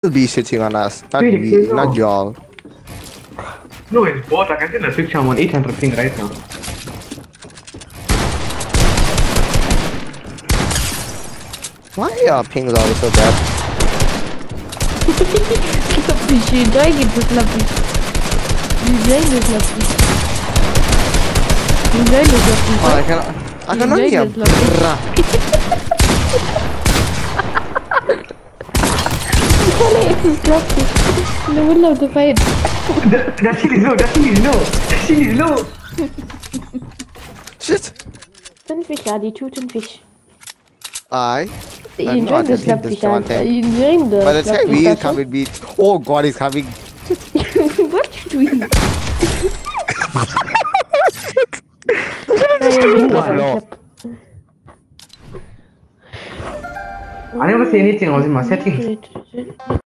be sitting on us, not Wait, we, no. not y'all. No, it's both. I can see the switch. I'm on 800 ping right now. Why are your pings always so bad? She enjoying it, this lovely. Enjoying this lovely. Enjoying this lovely. Oh, I cannot hear. It's lovely. In the middle of the fight. That shield is low. That shield is low. That shield is low. Shit. Tunfish, Adi, two tunfish. I'm Enjoying not this at lovely this one dance. thing. Enjoying the But the time lovely we dance. coming beat. Oh God, he's coming. What you doing? I never say anything. I was in my setting.